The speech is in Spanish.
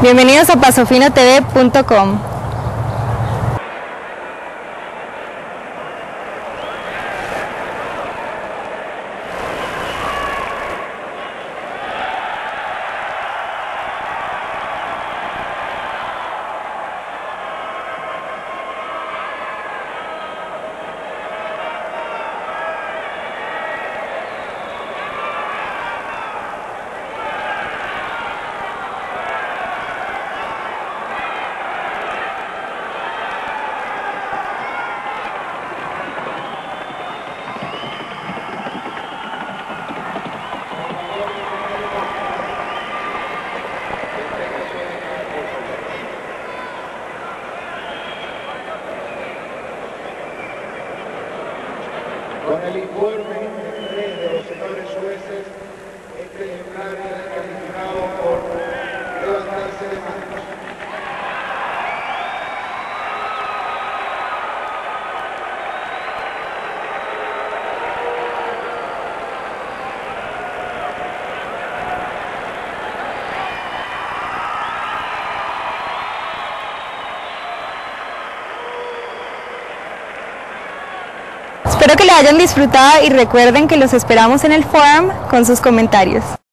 Bienvenidos a pasofinotv.com. Con el informe 3 de los señores jueces, este ejemplar es calificado por levantarse de manos. Espero que la hayan disfrutado y recuerden que los esperamos en el forum con sus comentarios.